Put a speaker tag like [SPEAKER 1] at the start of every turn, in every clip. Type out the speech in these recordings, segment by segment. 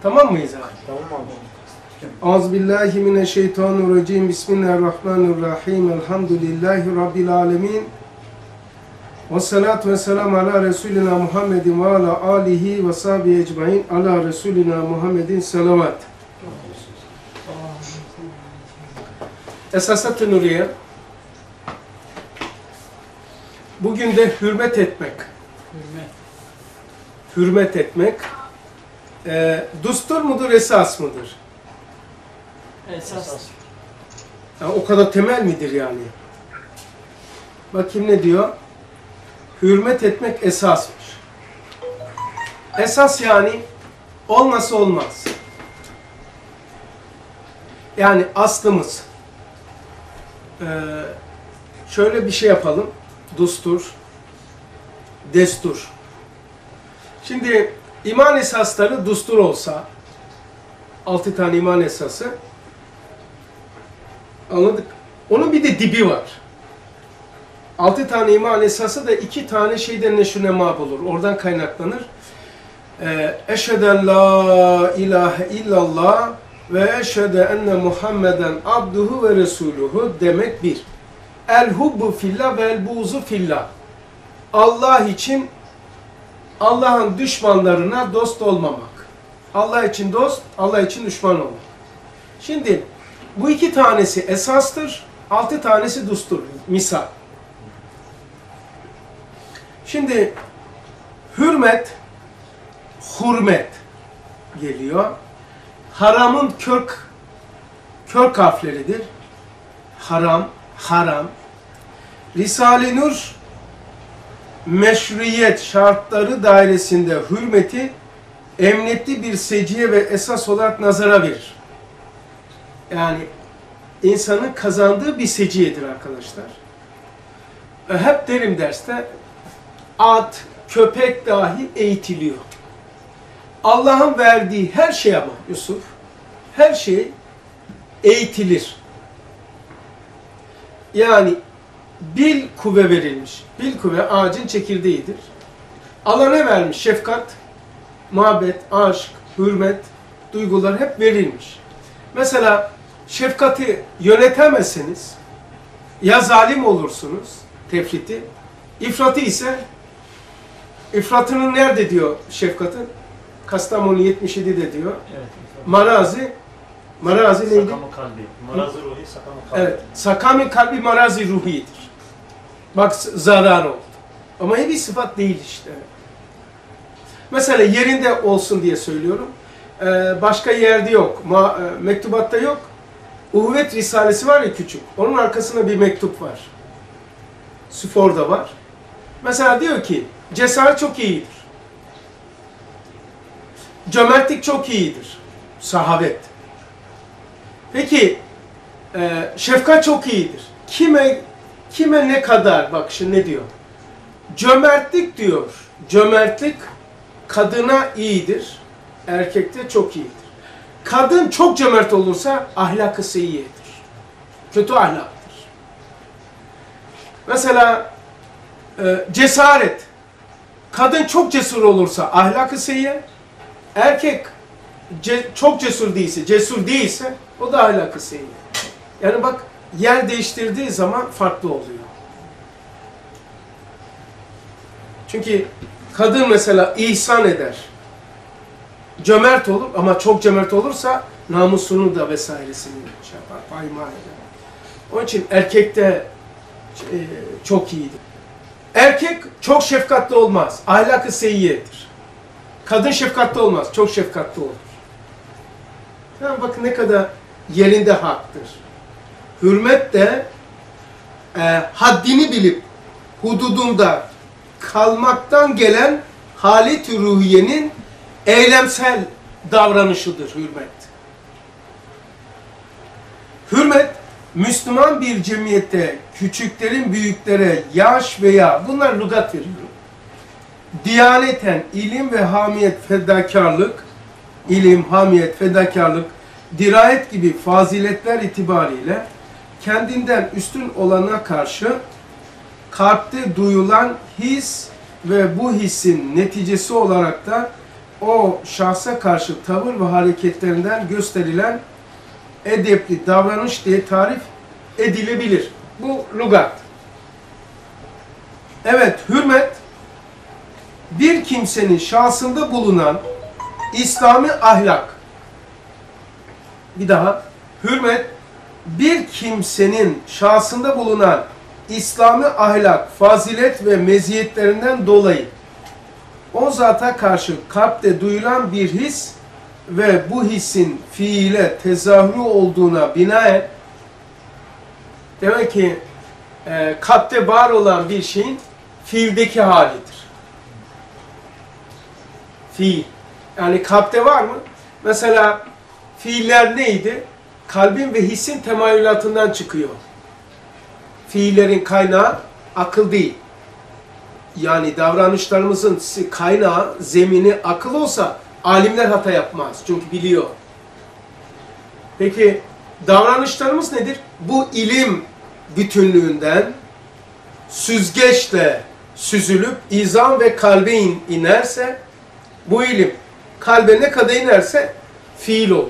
[SPEAKER 1] Tamam mıyız abi?
[SPEAKER 2] Tamam abi.
[SPEAKER 1] Euzubillahimineşşeytanirracim. Bismillahirrahmanirrahim. Elhamdülillahi Rabbil alemin. Ve salatu ve selamu ala Resulina Muhammedin ve ala alihi ve sahbihi ecmain. Ala Resulina Muhammedin salavat. Esasat-ı Nuriye. Bugün de hürmet etmek. Hürmet etmek. Düstur mudur, esas mıdır?
[SPEAKER 2] Esas.
[SPEAKER 1] Yani o kadar temel midir yani? Bakayım ne diyor? Hürmet etmek esasmış. Esas yani olmasa olmaz. Yani aslımız. Şöyle bir şey yapalım. Düstur, destur. Şimdi iman esasları düstur olsa, 6 tane iman esası, anladık. Onun bir de dibi var. 6 tane iman esası da 2 tane şeyden neşünema bulur. Oradan kaynaklanır. Eşheden la ilahe illallah ve eşhede enne Muhammeden abduhu ve resuluhu demek bir. El hubbu fillah ve el buğzu fillah. Allah için, Allah'ın düşmanlarına dost olmamak. Allah için dost, Allah için düşman olmak. Şimdi bu 2 tanesi esastır, 6 tanesi düstur. Misal. Şimdi hürmet, hürmet geliyor. Haramın kök harfleridir. Haram, haram. Risale-i Nur meşruiyet şartları dairesinde hürmeti emniyetli bir seciye ve esas olarak nazara verir. Yani insanın kazandığı bir seciyedir arkadaşlar. Hep derim derste, at, köpek dahi eğitiliyor. Allah'ın verdiği her şey ama Yusuf, her şey eğitilir. Yani bil kuvve verilmiş. Bil kuvve ağacın çekirdeğidir. Allah ne vermiş? Şefkat, muhabbet, aşk, hürmet, duygular hep verilmiş. Mesela şefkati yönetemezseniz ya zalim olursunuz, tefriti, ifratı ise ifratının nerede diyor şefkatın? Kastamonu 77'de diyor.
[SPEAKER 2] Evet.
[SPEAKER 1] Marazi neydi?
[SPEAKER 2] Sakamı kalbi. Marazi ruhi, sakamı kalbi.
[SPEAKER 1] Evet. Sakami kalbi marazi ruhidir. Bak zarar oldu. Ama bir sıfat değil işte. Mesela yerinde olsun diye söylüyorum. Başka yerde yok. Mektubatta yok. Uhuvvet Risalesi var ya küçük. Onun arkasında bir mektup var. Sfor'da var. Mesela diyor ki cesaret çok iyidir. Cömertlik çok iyidir. Sahabet. Peki şefkat çok iyidir. Kime ne kadar? Bak şimdi ne diyor? Cömertlik diyor. Cömertlik kadına iyidir. Erkekte çok iyidir. Kadın çok cömert olursa ahlakı seyyiyedir. Kötü ahlaktır. Mesela cesaret. Kadın çok cesur olursa ahlakı seyyiye. Erkek çok cesur değilse o da ahlakı seyyiye. Yani bak yer değiştirdiği zaman farklı oluyor. Çünkü kadın mesela ihsan eder. Cömert olur ama çok cömert olursa namusunu da vesairesini şey yapar, paymal eder. Onun için erkekte çok iyidir. Erkek çok şefkatli olmaz. Ahlak-ı seyyiyedir. Kadın şefkatli olmaz. Çok şefkatli olur. Yani bakın ne kadar yerinde haktır. Hürmet de haddini bilip hududunda kalmaktan gelen halet-i ruhiyenin eylemsel davranışıdır hürmet. Hürmet, Müslüman bir cemiyette küçüklerin büyüklere yaş veya, bunlar lügat veriyor. Diyaneten ilim ve hamiyet, fedakarlık, ilim, hamiyet, fedakarlık, dirayet gibi faziletler itibariyle kendinden üstün olana karşı kalpte duyulan his ve bu hissin neticesi olarak da o şahsa karşı tavır ve hareketlerinden gösterilen edepli davranış diye tarif edilebilir. Bu lügat. Evet, hürmet bir kimsenin şahsında bulunan İslami ahlak. Bir daha, hürmet bir kimsenin şahsında bulunan İslami ahlak, fazilet ve meziyetlerinden dolayı o zata karşı kalpte duyulan bir his ve bu hissin fiile tezahürü olduğuna binaen, demek ki kalpte var olan bir şeyin fiildeki halidir. Fiil. Yani kalpte var mı? Mesela fiiller neydi? Kalbin ve hissin temayülatından çıkıyor. Fiillerin kaynağı akıl değil. Yani davranışlarımızın kaynağı, zemini akıl olsa alimler hata yapmaz. Çünkü biliyor. Peki davranışlarımız nedir? Bu ilim bütünlüğünden süzgeçle süzülüp izan ve kalbe inerse, bu ilim kalbe ne kadar inerse fiil olur.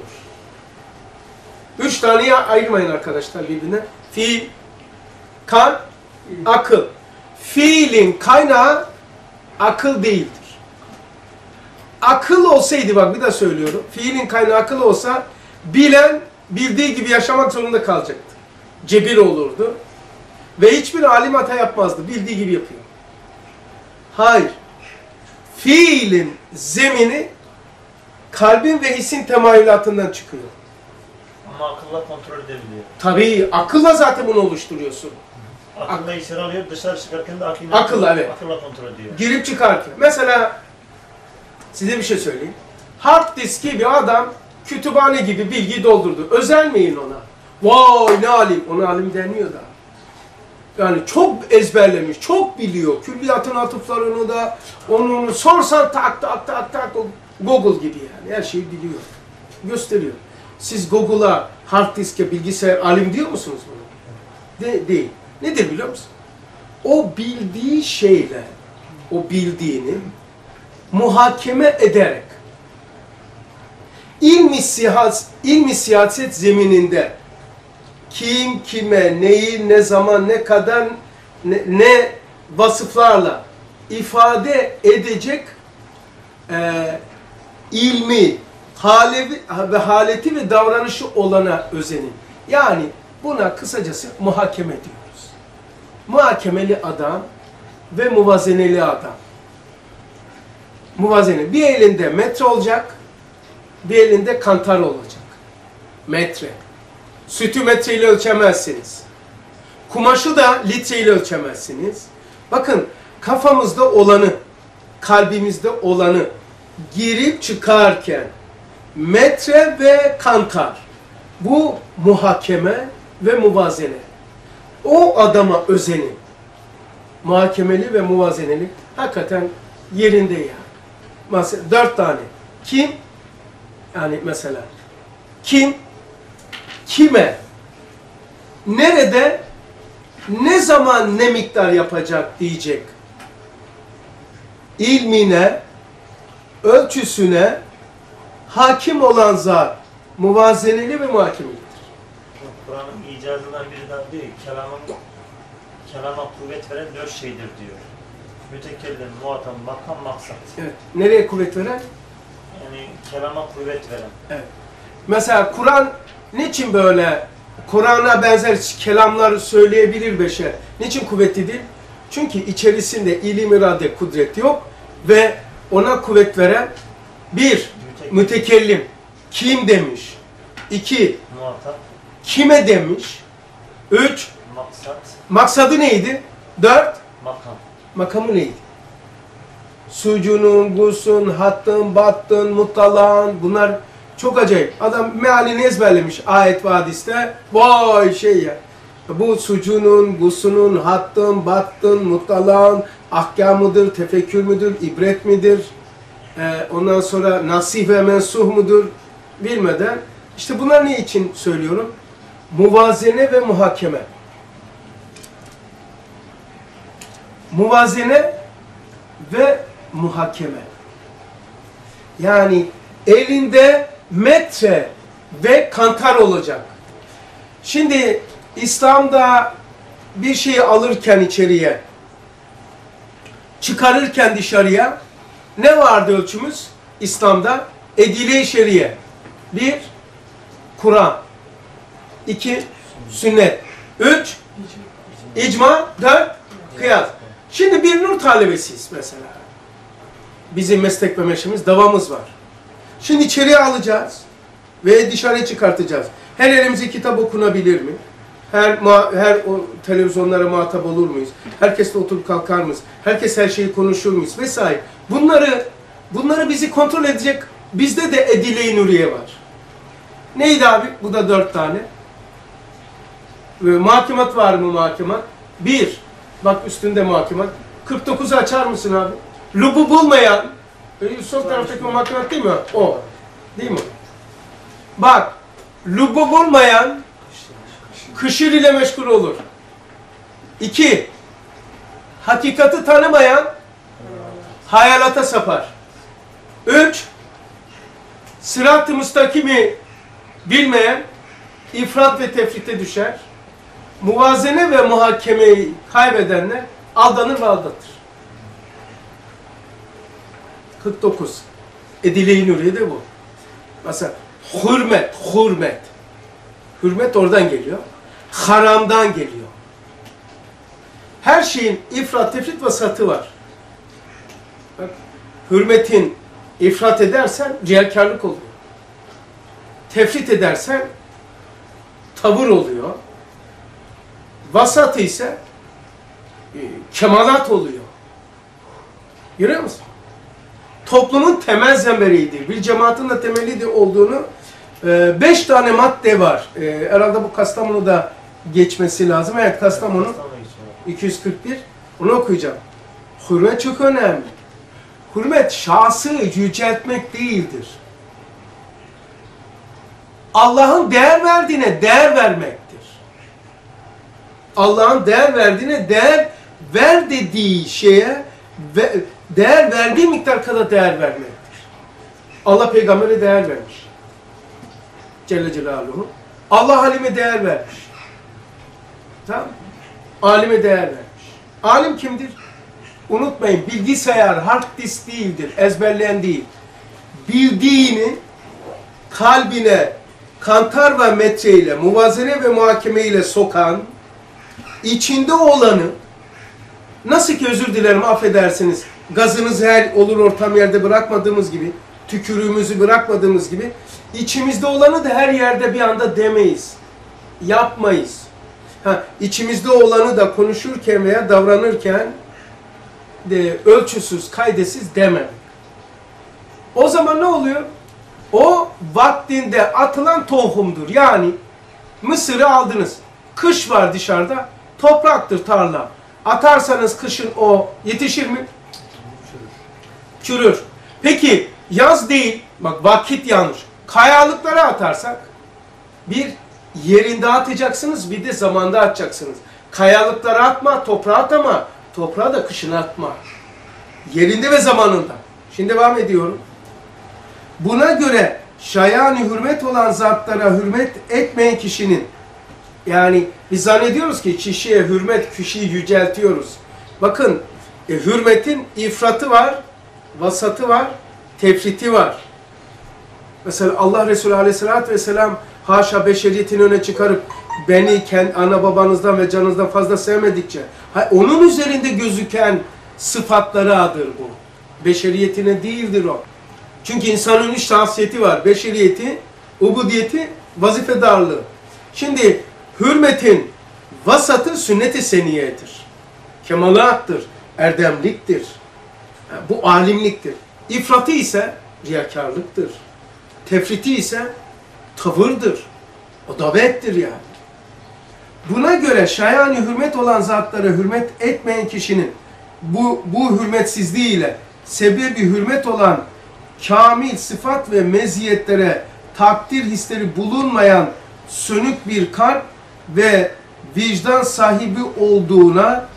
[SPEAKER 1] 3 taneye ayırmayın arkadaşlar birbirine. Fiil, kalp, akıl. Fiilin kaynağı akıl değildir. Akıl olsaydı, bak bir daha söylüyorum. Fiilin kaynağı akıl olsa bilen bildiği gibi yaşamak zorunda kalacaktı. Cebir olurdu. Ve hiçbir alim hata yapmazdı. Bildiği gibi yapıyor. Hayır. Fiilin zemini kalbin ve hissin temayülatından çıkıyor.
[SPEAKER 2] Ama akılla kontrol edebiliyor.
[SPEAKER 1] Tabii akılla zaten bunu oluşturuyorsun.
[SPEAKER 2] Akılla içeri alıyor, dışarı çıkarken de
[SPEAKER 1] Akılla, evet.
[SPEAKER 2] Akılla kontrol ediyor.
[SPEAKER 1] Girip çıkarken. Mesela size bir şey söyleyeyim. Hard disk gibi adam kütüphane gibi bilgi doldurdu. Özenmeyin ona. Vay ne alim. Ona alim deniyor da. Yani çok ezberlemiş, çok biliyor. Külliyatın atıflarını da, onu sorsan tak tak tak tak, Google gibi yani. Her şeyi biliyor. Gösteriyor. Siz Google'a, hard diske, bilgisayar alim diyor musunuz bunu? Değil. Nedir biliyor musun? O bildiği şeyle, o bildiğini muhakeme ederek ilmi siyaset zemininde kim kime, neyi, ne zaman, ne kadar, ne vasıflarla ifade edecek ilmi, haleti ve davranışı olana özenin. Yani buna kısacası muhakeme diyoruz. Muhakemeli adam ve muvazeneli adam. Muvazene. Bir elinde metre olacak, bir elinde kantar olacak. Metre. Sütü metreyle ölçemezsiniz. Kumaşı da litreyle ölçemezsiniz. Bakın kafamızda olanı, kalbimizde olanı girip çıkarken metre ve kantar. Bu muhakeme ve muvazene. O adama özenin. Muhakemeli ve muvazeneli hakikaten yerinde ya. Mesela 4 tane. Kim? Yani mesela kim? Kime? Nerede? Ne zaman ne miktar yapacak diyecek. İlmine, ölçüsüne hakim olan zat muvazeneli ve muhakemelidir.
[SPEAKER 2] Kur'an'ın icazından biri daha diyor ki kelama kuvvet veren 4 şeydir diyor. Mütekellim, muhatap, makam, maksat.
[SPEAKER 1] Evet. Nereye kuvvet veren?
[SPEAKER 2] Yani kelama kuvvet veren.
[SPEAKER 1] Evet. Mesela Kur'an niçin böyle Kur'an'a benzer kelamlar söyleyebilir beşer? Niçin kuvvetlidir? Çünkü içerisinde ilim, irade, kudret yok ve ona kuvvet veren bir, mütekellim. Kim demiş? 2,
[SPEAKER 2] Muhatap.
[SPEAKER 1] kime demiş? 3,
[SPEAKER 2] Maksat.
[SPEAKER 1] maksadı neydi? 4,
[SPEAKER 2] Makam.
[SPEAKER 1] makamı neydi? Sucunun, gusun, hattın, battın, muttalan, bunlar çok acayip. Adam mealini ezberlemiş ayet ve hadiste. Vay şey ya. Bu sucunun, gusunun, hattın, battın, muttalan, ahkamıdır, tefekkür müdür, ibret midir? Ondan sonra nasih ve mensuh mudur? Bilmeden. İşte bunlar ne için söylüyorum? Muvazene ve muhakeme. Muvazene ve muhakeme. Yani elinde metre ve kantar olacak. Şimdi İslam'da bir şeyi alırken içeriye, çıkarırken dışarıya ne vardı ölçümüz? İslam'da edile-i şeriye. 1. Kur'an. 2. Sünnet. 3. İcma. 4. Kıyas. Şimdi bir nur talebesiyiz mesela. Bizim meslek ve meşemiz, davamız var. Şimdi içeriye alacağız ve dışarıya çıkartacağız. Her elimize kitap okunabilir mi? Her o televizyonlara muhatap olur muyuz? Herkesle oturup kalkar mıyız? Herkes her şeyi konuşur muyuz? Vesaire. Bunları bizi kontrol edecek, bizde de edile-i nuriye var. Neydi abi? Bu da 4 tane. Muhakemat var mı muhakemat? 1. Bak üstünde muhakemat. 49'u açar mısın abi? Lubu bulmayan, sol taraftaki muhakemat değil mi? O. Değil mi? Bak, lubu bulmayan kışır ile meşgul olur. 2. Hakikati tanımayan hayalata sapar. 3. Sırat-ı müstakimi bilmeyen ifrat ve tefrite düşer. Muvazene ve muhakemeyi kaybedenler aldanır ve aldatır. 49. Edile-i nuriye de bu. Mesela hürmet. Hürmet oradan geliyor. Haramdan geliyor. Her şeyin ifrat, tefrit vasatı var. Bak, hürmetin ifrat edersen riyakarlık oluyor. Tefrit edersen tavır oluyor. Vasatı ise kemalat oluyor. Görüyor musun? Toplumun temel zemberiydi. Bir cemaatin de temeli olduğunu 5 tane madde var. Herhalde bu Kastamonu'da geçmesi lazım. Evet, Kastamonu 241. Onu okuyacağım. Hürmet çok önemli. Hürmet şahsı yüceltmek değildir. Allah'ın değer verdiğine değer vermektir. Allah'ın değer verdiğine değer ver dediği şeye değer verdiği miktar kadar değer vermektir. Allah peygambere değer vermiş. Celle Celaluhu. Allah alime değer vermiş. Tamam mı? Alime değer vermiş. Alim kimdir? Unutmayın, bilgisayar, hard disk değildir, ezberleyen değil. Bildiğini kalbine kantar ve metreyle, muvazene ve muhakemeyle sokan, içinde olanı, nasıl ki özür dilerim, affedersiniz, gazınızı her olur ortam yerde bırakmadığımız gibi, tükürüğümüzü bırakmadığımız gibi, içimizde olanı da her yerde bir anda demeyiz, yapmayız. İçimizde olanı da konuşurken veya davranırken de ölçüsüz, kaydesiz dememek. O zaman ne oluyor? O vaktinde atılan tohumdur. Yani mısırı aldınız. Kış var dışarıda. Topraktır tarla. Atarsanız kışın o yetişir mi? Çürür. Peki yaz değil. Bak vakit yanlış. Kayalıklara atarsak bir yerinde atacaksınız, bir de zamanda atacaksınız. Kayalıklara atma, toprağa atma. Toprağa da kışına atma. Yerinde ve zamanında. Şimdi devam ediyorum. Buna göre şayan-ı hürmet olan zatlara hürmet etmeyen kişinin, yani biz zannediyoruz ki kişiye hürmet, kişiyi yüceltiyoruz. Bakın, hürmetin ifratı var, vasatı var, tefriti var. Mesela Allah Resulü Aleyhisselatü Vesselam haşa beşeriyetini öne çıkarıp beni ana babanızdan ve canınızdan fazla sevmedikçe, onun üzerinde gözüken sıfatları adır bu. Beşeriyetine değildir o. Çünkü insanın 3 şahsiyeti var. Beşeriyeti, ubudiyeti, vazifedarlığı. Şimdi hürmetin vasatı sünnet-i seniyedir. Kemalattır, erdemliktir. Bu alimliktir. İfratı ise riyakarlıktır. Tefriti ise tavırdır. O davettir yani. Buna göre şayan-ı hürmet olan zatlara hürmet etmeyen kişinin bu hürmetsizliğiyle sebebi hürmet olan kamil sıfat ve meziyetlere takdir hisleri bulunmayan sönük bir kalp ve vicdan sahibi olduğuna,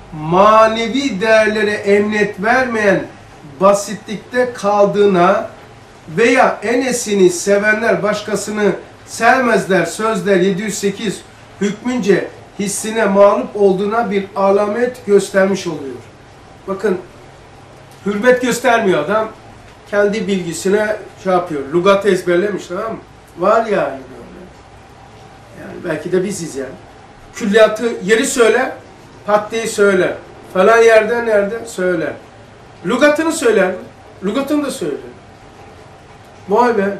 [SPEAKER 1] manevi değerlere emniyet vermeyen basitlikte kaldığına veya enesini sevenler başkasını sevmezler. Sözler 708 hükmünce hissine mağlup olduğuna bir alamet göstermiş oluyor. Bakın, hürmet göstermiyor adam. Kendi bilgisine şey yapıyor. Lügatı ezberlemiş, tamam mı? Var yani böyle. Yani belki de biziz yani. Külliyatı yeri söyler, paddeyi söyler. Falan yerde nerede söyler. Lügatını söyler mi? Lügatını da söyler. Vay be.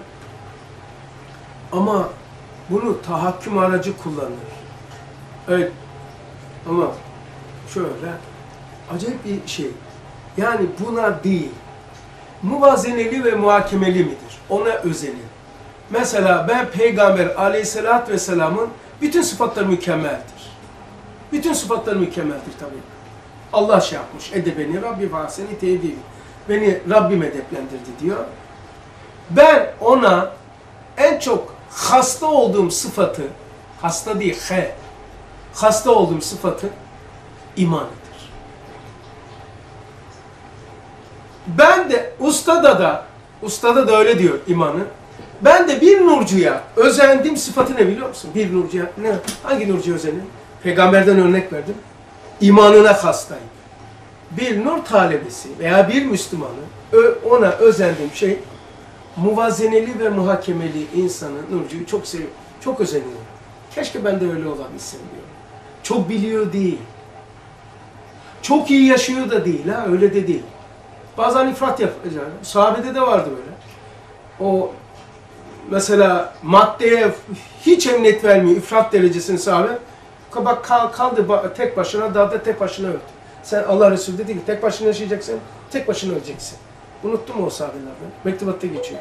[SPEAKER 1] Ama bunu tahakküm aracı kullanır. Evet. Ama şöyle acayip bir şey. Yani buna değil. Muvazeneli ve muhakemeli midir? Ona özenir. Mesela ben Peygamber Aleyhisselatü Vesselam'ın bütün sıfatları mükemmeldir. Bütün sıfatları mükemmeldir tabii. Allah şey yapmış. Edebeni Rabbi vaseni tevdili. Beni Rabbim edeplendirdi diyor. Ben ona en çok hasta olduğum sıfatı, hasta değil, hasta olduğum sıfatı imanıdır. Ben de ustada da öyle diyor imanı. Ben de bir nurcuya özendiğim sıfatı ne biliyor musun? Bir nurcuya, ne? Hangi nurcuya özendim? Peygamberden örnek verdim. İmanına hastayım. Bir nur talebesi veya bir Müslümanı ona özendiğim şey muvazeneli ve muhakemeli insanı, nurcuyu çok seviyorum. Çok özeniyorum. Keşke ben de öyle olabilsem diyor. Çok biliyor değil. Çok iyi yaşıyor da değil, ha öyle de değil. Bazen ifrat yapıyor. Sahabede de vardı böyle. O mesela maddeye hiç emniyet vermiyor, ifrat derecesini sahabe. Bak kaldı tek başına, dağda tek başına öldü. Sen Allah Resulü dedi ki tek başına yaşayacaksın, tek başına öleceksin. Unuttum o sahabelerden. Mektubatta geçiyor.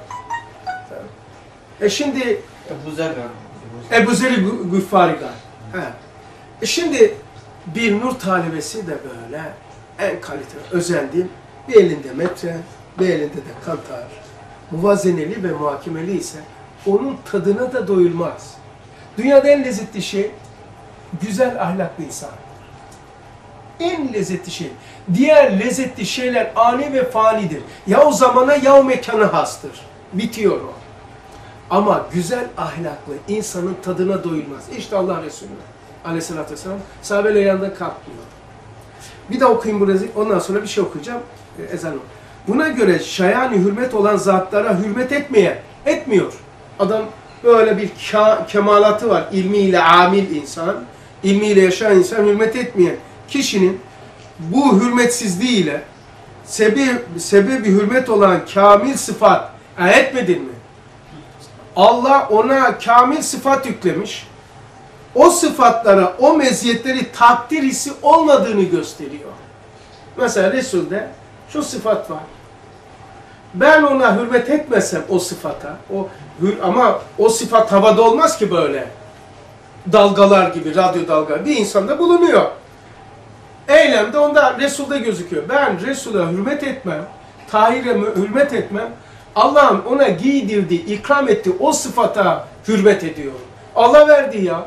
[SPEAKER 1] Şimdi Ebu Zer Güffari'den. Şimdi bir nur talebesi de böyle en kaliteli, özendiğim, bir elinde metre, bir elinde de kantar. Muvazeneli ve muhakemeli ise onun tadına da doyulmaz. Dünyada en lezzetli şey güzel ahlaklı insan. En lezzetli şey. Diğer lezzetli şeyler ani ve fanidir. Ya o zamana ya o mekana hastır. Bitiyor o. Ama güzel ahlaklı insanın tadına doyulmaz. İşte Allah Resulü Aleyhisselatü Vesselam sahabeyle yanında kalkmıyor. Bir de okuyayım burası. Ondan sonra bir şey okuyacağım. Ezan o. Buna göre şayani hürmet olan zatlara hürmet etmiyor. Adam böyle bir kemalatı var. İlmiyle amil insan, ilmiyle yaşayan insan hürmet etmeyen kişinin bu hürmetsizliğiyle sebebi hürmet olan kamil sıfat etmedin mi? Allah ona kamil sıfat yüklemiş. O sıfatlara, o meziyetleri takdir hissi olmadığını gösteriyor. Mesela Resul'de şu sıfat var. Ben ona hürmet etmesem o sıfata, ama o sıfat havada olmaz ki böyle. Dalgalar gibi, radyo dalga bir insanda bulunuyor. Eylemde onda Resul'de gözüküyor. Ben Resul'a hürmet etmem, Tahir'e hürmet etmem. Allah'ın ona giydirdiği, ikram ettiği o sıfata hürmet ediyorum. Allah verdi ya.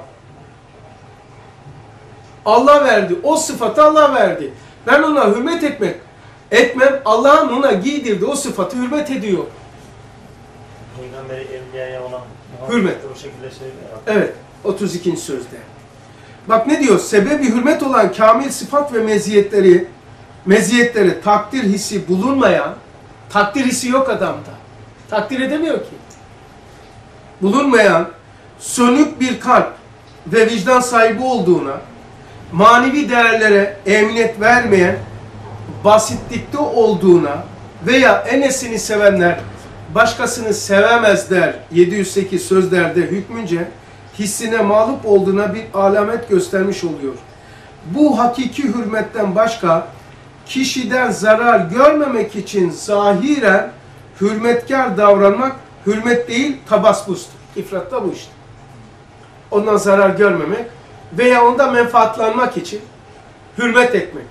[SPEAKER 1] Allah verdi. O sıfatı Allah verdi. Ben ona hürmet etmem. Allah'ın ona giydirdiği o sıfatı hürmet ediyor.
[SPEAKER 2] Peygamberi evliyaya olan
[SPEAKER 1] hürmet.
[SPEAKER 2] O şekilde söylüyor.
[SPEAKER 1] Evet. 32. sözde. Bak ne diyor? Sebebi hürmet olan kamil sıfat ve meziyetleri takdir hissi bulunmayan, takdir hissi yok adamda. Takdir edemiyor ki. Bulunmayan, sönük bir kalp ve vicdan sahibi olduğuna, manevi değerlere emniyet vermeyen, basitlikte olduğuna veya enesini sevenler başkasını sevemezler 708 sözlerde hükmünce hissine mağlup olduğuna bir alamet göstermiş oluyor. Bu hakiki hürmetten başka kişiden zarar görmemek için zahiren hürmetkar davranmak hürmet değil tabaspustur. İfrat da bu işte. Ondan zarar görmemek veya ondan menfaatlanmak için hürmet etmek.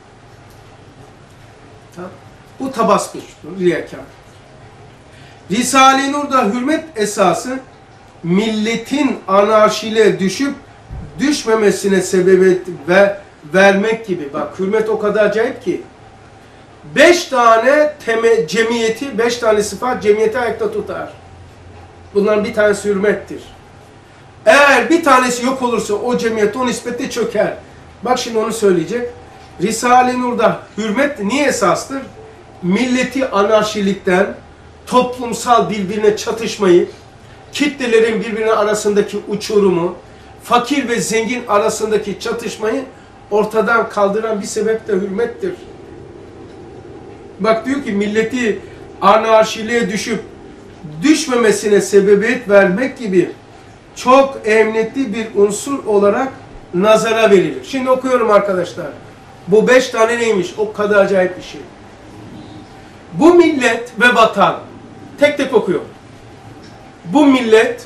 [SPEAKER 1] Tamam. Bu tabaspustur, riyakâr. Risale-i Nur'da hürmet esası milletin anarşiyle düşmemesine sebebiyet vermek gibi. Bak hürmet o kadar acayip ki 5 tane cemiyeti, 5 tane sıfat cemiyeti ayakta tutar. Bunların bir tanesi hürmettir. Eğer bir tanesi yok olursa o cemiyet o nispetle çöker. Bak şimdi onu söyleyecek. Risale-i Nur'da hürmet niye esastır? Milleti anarşilikten, toplumsal birbirine çatışmayı, kitlelerin birbirine arasındaki uçurumu, fakir ve zengin arasındaki çatışmayı ortadan kaldıran bir sebep de hürmettir. Bak diyor ki milleti anarşiliğe düşmemesine sebebiyet vermek gibi çok emniyetli bir unsur olarak nazara verilir. Şimdi okuyorum arkadaşlar. Bu 5 tane neymiş? O kadar acayip bir şey. Bu millet ve vatan. Tek tek okuyorum. Bu millet,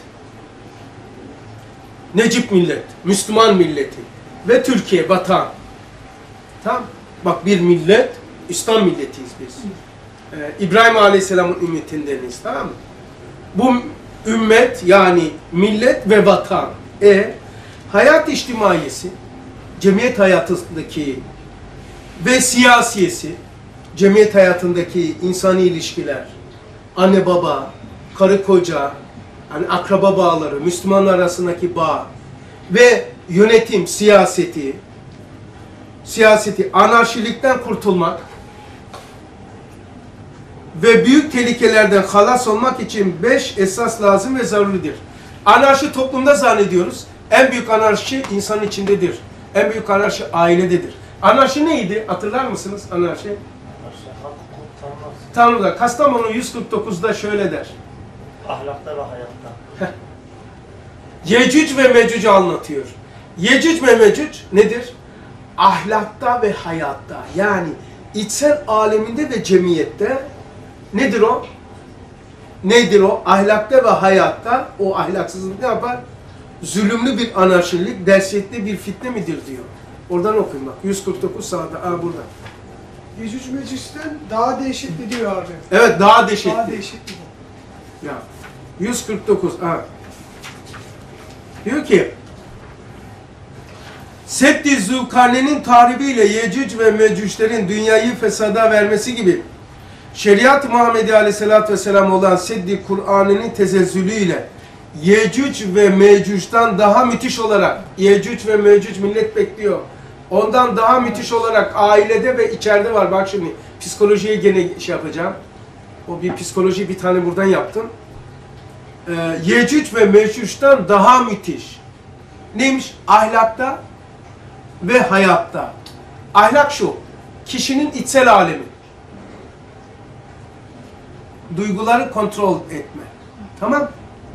[SPEAKER 1] Necip millet, Müslüman milleti ve Türkiye, vatan. Tamam. Bak bir millet, İslam milletiyiz biz. İbrahim Aleyhisselam'ın ümmetindeniz. Tamam mı? Bu ümmet yani millet ve vatan. Hayat içtimaiyesi, cemiyet hayatındaki ve siyasiyesi, cemiyet hayatındaki insani ilişkiler, anne baba, karı koca, yani akraba bağları, Müslümanlar arasındaki bağ ve yönetim, siyaseti, anarşilikten kurtulmak ve büyük tehlikelerden halas olmak için 5 esas lazım ve zaruridir. Anarşi toplumda zannediyoruz. En büyük anarşi insanın içindedir. En büyük anarşi ailededir. Anarşi neydi? Hatırlar mısınız anarşi?
[SPEAKER 2] Hak, hukuk tanımaz.
[SPEAKER 1] Tanrı'da. Kastamonu 149'da şöyle der.
[SPEAKER 2] Ahlakta ve hayatta.
[SPEAKER 1] Yecüc ve Mecüc'ü anlatıyor. Yecüc ve Mecüc nedir? Ahlakta ve hayatta. Yani içsel aleminde ve cemiyette nedir o? Nedir o? Ahlakta ve hayatta o ahlaksızlık ne yapar? Zulümlü bir anarşilik, dehşetli bir fitne midir diyor. Oradan okuyun bak. 149 sağda. Burada.
[SPEAKER 3] Yecüc Mecüc'ten daha dehşetli diyor abi.
[SPEAKER 1] Evet daha dehşetli.
[SPEAKER 3] Daha dehşetli bu.
[SPEAKER 1] Ya 149. Diyor ki Seddi Zülkarneyn'in tahribiyle Yecüc ve Mecüclerin dünyayı fesada vermesi gibi şeriat-ı Muhammedi Aleyhisselatü Vesselam olan Seddi Kur'an'ın tezezzülüyle Yecüc ve Mecüc'ten daha müthiş olarak Yecüc ve Mecüc millet bekliyor. Ondan daha müthiş olarak ailede ve içeride var. Bak şimdi psikolojiye gene şey yapacağım. O bir psikoloji bir tane buradan yaptım. Yecüc ve Mecüc'ten daha müthiş. Neymiş? Ahlakta ve hayatta. Ahlak şu, kişinin içsel alemi. Duyguları kontrol etme. Tamam?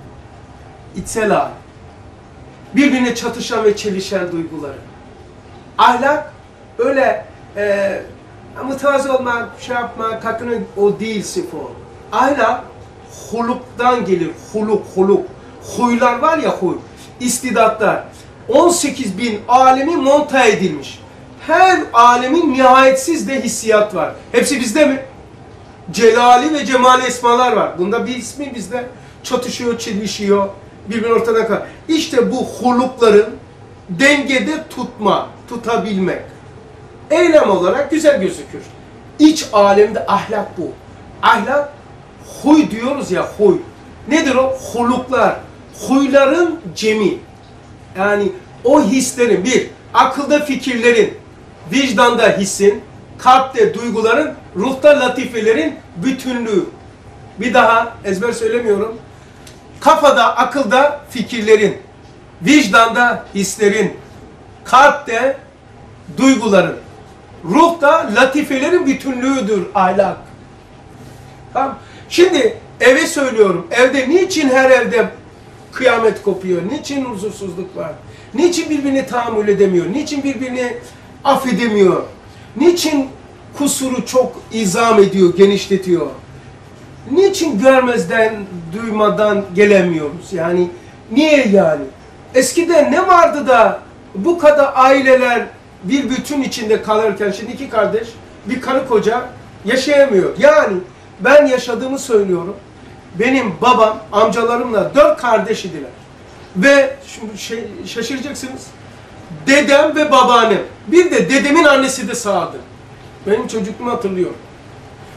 [SPEAKER 1] İçsel alem. Birbirine çatışan ve çelişen duyguları. Ahlak, öyle mütevazı olmak, şey yapmak, hakkını o değil sıfır. Ahlak, huluktan gelir. Huluk. Huylar var ya huy. İstidatlar. 18.000 alemi monta edilmiş. Her alemin nihayetsiz de hissiyat var. Hepsi bizde mi? Celali ve cemali esmalar var. Bunda bir ismi bizde çatışıyor, çelişiyor. Birbirinin ortadan kalıyor. İşte bu hulukların dengede tutabilmek. Eylem olarak güzel gözükür. İç alemde ahlak bu. Ahlak, huy diyoruz ya, huy. Nedir o? Huluklar. Huyların cemi. Yani o hislerin, bir, akılda fikirlerin, vicdanda hissin, kalpte duyguların, ruhta latifelerin bütünlüğü. Bir daha ezber söylemiyorum. Kafada, akılda fikirlerin, vicdanda hislerin, kalpte duyguların, ruhta latifelerin bütünlüğüdür ahlak. Tamam. Şimdi eve söylüyorum. Evde niçin her evde kıyamet kopuyor? Niçin huzursuzluk var? Niçin birbirini tahammül edemiyor? Niçin birbirini affedemiyor? Niçin kusuru çok izam ediyor, genişletiyor? Niçin görmezden, duymadan gelemiyoruz? Yani niye yani? Eskiden ne vardı da bu kadar aileler bir bütün içinde kalırken şimdi iki kardeş, bir karı koca yaşayamıyor. Yani ben yaşadığımı söylüyorum. Benim babam, amcalarımla 4 kardeş idiler. Ve şimdi şaşıracaksınız. Dedem ve babaannem. Bir de dedemin annesi de sağdı. Benim çocukluğumu hatırlıyorum.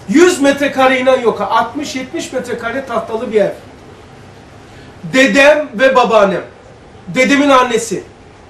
[SPEAKER 1] 100 metrekareyle yok. 60-70 metrekare tahtalı bir ev. Dedem ve babaannem. Dedemin annesi.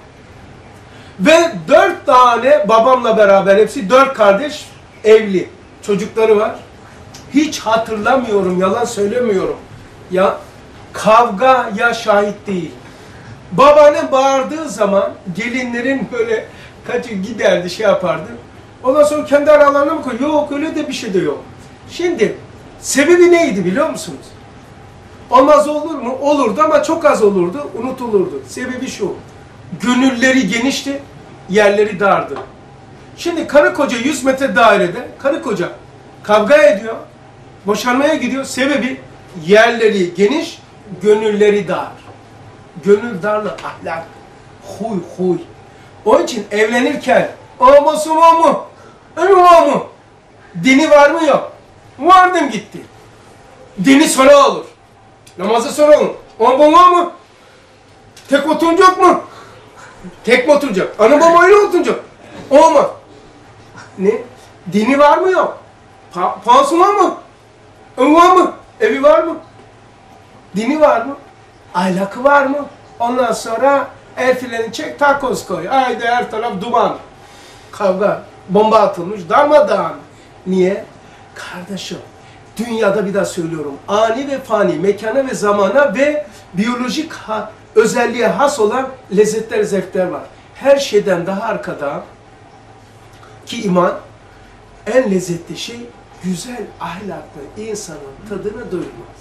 [SPEAKER 1] Ve 4 tane babamla beraber hepsi 4 kardeş evli. Çocukları var. Hiç hatırlamıyorum, yalan söylemiyorum. Ya kavga ya şahit değil. Babaannem bağırdığı zaman gelinlerin böyle kaçı giderdi şey yapardı. Ondan sonra kendi aralarına mı koyuyor? Yok öyle de bir şey de yok. Şimdi sebebi neydi biliyor musunuz? Olmaz olur mu? Olurdu ama çok az olurdu, unutulurdu. Sebebi şu, gönülleri genişti, yerleri dardı. Şimdi karı koca 100 metre dairede, karı koca kavga ediyor, boşanmaya gidiyor. Sebebi yerleri geniş, gönülleri dar. Gönül darlı ahlak, huy. Onun için evlenirken, olmasın o mu? Öyle o mu? Dini var mı yok? Vardım gitti. Dini sonra olur. Namazı sonra olur. O mu? Tek oturacak mı? Tek mi oturacak? Anı babayla oturacak. Olmaz. Ne? Dini var mı yok? Pansuman mı? Var mı? Evi var mı? Dini var mı? Ahlakı var mı? Ondan sonra el freni çek, takoz koy. Haydi her taraf duman. Kavga, bomba atılmış, darmadağın. Niye? Kardeşim, dünyada bir daha söylüyorum. Ani ve fani, mekana ve zamana ve biyolojik özelliğe has olan lezzetler, zevkler var. Her şeyden daha arkada ki iman, en lezzetli şey güzel ahlaklı insanın tadına doyurmaz.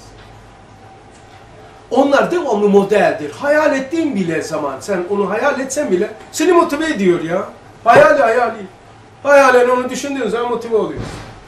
[SPEAKER 1] Onlar devamlı modeldir. Hayal ettiğin bile zaman, sen onu hayal etsen bile seni motive ediyor ya. Hayali. Hayalen onu düşündüğün zaman motive oluyor.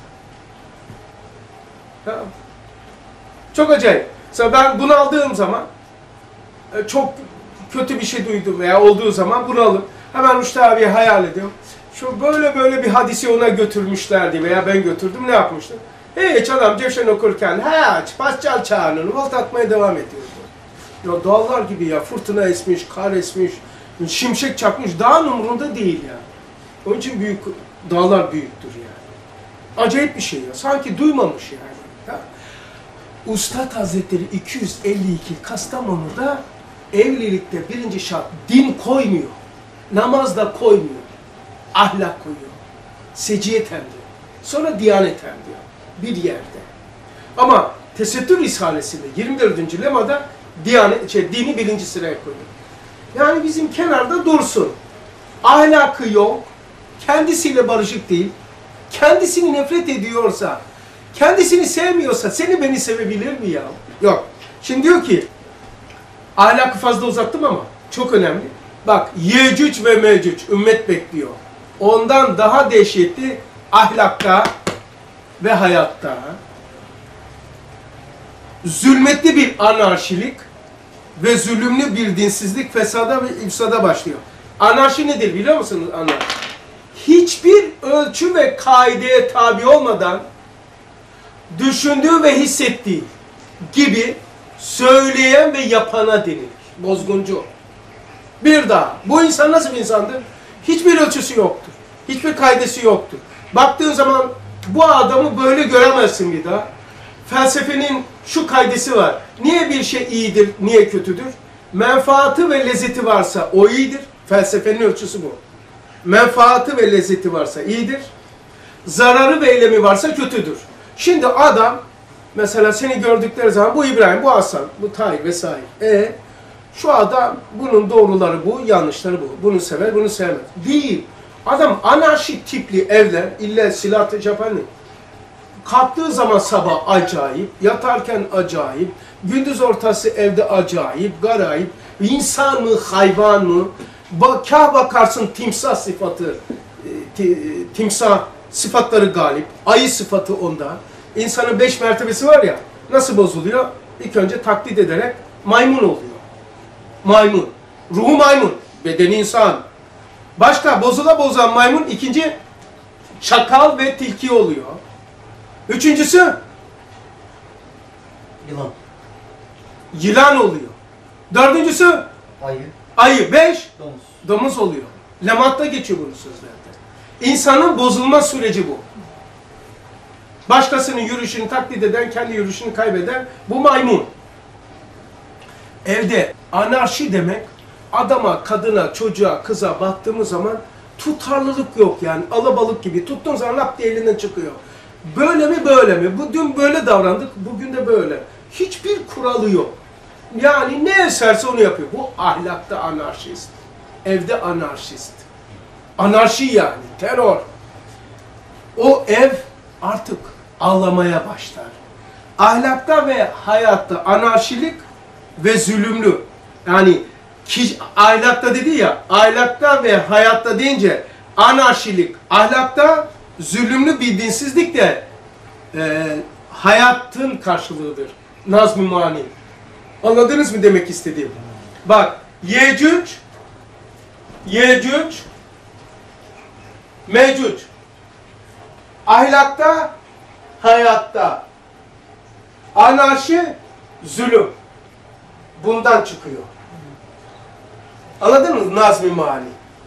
[SPEAKER 1] Tamam. Çok acayip. Mesela ben bunu aldığım zaman çok kötü bir şey duydum veya olduğu zaman bunu alıp hemen Müştah abiye hayal ediyorum. Şu böyle bir hadisi ona götürmüşlerdi veya ben götürdüm, ne yapmıştım? Hiç adam Cevşen okurken pascal çağrını volt atmaya devam ediyordu. Ya dağlar gibi ya, fırtına esmiş, kar esmiş, şimşek çakmış, dağın umurunda değil ya. Onun için dağlar büyüktür yani. Acayip bir şey ya, sanki duymamış yani. Ya. Üstad Hazretleri 252 Kastamonu'da evlilikte birinci şart din koymuyor, namazda koymuyor, ahlak koyuyor, seciyeten diyor, sonra diyaneten diyor bir yerde. Ama Tesettür Risalesi'nde 24. lemada dini birinci sıraya koyuyor. Yani bizim kenarda dursun. Ahlakı yok, kendisiyle barışık değil, kendisini nefret ediyorsa, kendisini sevmiyorsa seni beni sevebilir mi ya? Yok. Şimdi diyor ki, ahlakı fazla uzattım ama çok önemli. Bak, Yecüc ve Mecüc ümmet bekliyor. Ondan daha dehşetli ahlakta ve hayatta zulmetli bir anarşilik ve zulümlü bir dinsizlik, fesada ve ifsada başlıyor. Anarşi nedir biliyor musunuz anarşi? Hiçbir ölçü ve kaideye tabi olmadan düşündüğü ve hissettiği gibi söyleyen ve yapana denilir. Bozguncu. Bir daha. Bu insan nasıl bir insandır? Hiçbir ölçüsü yoktur. Hiçbir kaidesi yoktur. Baktığın zaman bu adamı böyle göremezsin bir daha. Felsefenin şu kaidesi var. Niye bir şey iyidir, niye kötüdür? Menfaatı ve lezzeti varsa o iyidir. Felsefenin ölçüsü bu. Menfaatı ve lezzeti varsa iyidir. Zararı ve eylemi varsa kötüdür. Şimdi adam, mesela seni gördükleri zaman bu İbrahim, bu Hasan, bu Tahir vesaire. Şu adam, bunun doğruları bu, yanlışları bu. Bunu sever, bunu sevmez. Değil. Adam anarşik tipli evler, illa silah-ı cephane. Kalktığı zaman sabah acayip, yatarken acayip, gündüz ortası evde acayip, garayip, insan mı, hayvan mı? Kah bakarsın timsah sıfatı, timsah sıfatları galip, ayı sıfatı onda. İnsanın 5 mertebesi var ya, nasıl bozuluyor? İlk önce taklit ederek maymun oluyor. Maymun. Ruhu maymun, bedeni insan. Başka bozan maymun ikinci çakal ve tilki oluyor. Üçüncüsü
[SPEAKER 4] Yılan.
[SPEAKER 1] yılan oluyor. Dördüncüsü
[SPEAKER 4] Ayı.
[SPEAKER 1] ayı. 5
[SPEAKER 4] Domuz.
[SPEAKER 1] domuz oluyor. Lematta geçiyor bunun sözlerde. İnsanın bozulma süreci bu. Başkasının yürüyüşünü taklit eden, kendi yürüyüşünü kaybeden bu maymun. Evde anarşi demek, adama, kadına, çocuğa, kıza baktığımız zaman tutarlılık yok yani. Alabalık gibi. Tuttuğun zaman lap diye elinden çıkıyor. Böyle mi böyle mi? Dün böyle davrandık, bugün de böyle. Hiçbir kuralı yok. Yani ne eserse onu yapıyor. Bu ahlakta anarşist. Evde anarşist. Anarşi yani, terör. O ev artık ağlamaya başlar. Ahlakta ve hayatta anarşilik ve zulümlü. Yani ahlakta dedi ya, ahlakta ve hayatta deyince anarşilik, ahlakta zulümlü bir dinsizlik de hayatın karşılığıdır. Nazm-ı mani. Anladınız mı demek istediğim? Bak, Yecüc, Mecüc. Ahlakta, hayatta. Anarşi, zulüm. Bundan çıkıyor. Anladın mı? Nazm-ı mani.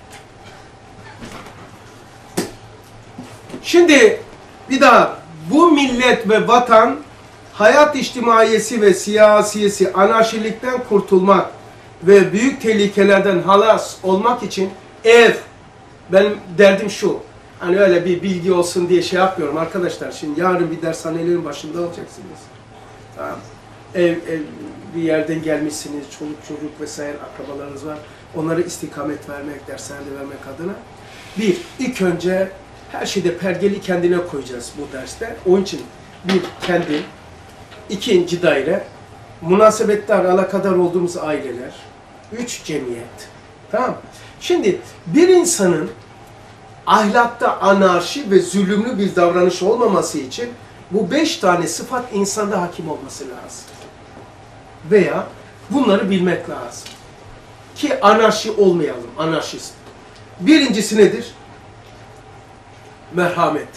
[SPEAKER 1] Şimdi bir daha bu millet ve vatan hayat içtimaiyesi ve siyasiyesi anarşilikten kurtulmak ve büyük tehlikelerden halas olmak için benim derdim şu, hani öyle bir bilgi olsun diye şey yapmıyorum arkadaşlar. Şimdi yarın bir dershanelerin başında olacaksınız. Tamam. Ev bir yerden gelmişsiniz, çoluk çocuk vesaire akrabalarınız var. Onlara istikamet vermek, dershanede vermek adına. İlk önce her şeyde pergeli kendine koyacağız bu derste. Onun için kendi, ikinci daire, münasebetler, alakadar olduğumuz aileler, 3 cemiyet. Tamam. Şimdi bir insanın ahlakta anarşi ve zulümlü bir davranış olmaması için bu 5 tane sıfat insanda hakim olması lazım. Veya bunları bilmek lazım. Ki anarşi olmayalım, anarşist. Birincisi nedir? Merhamet.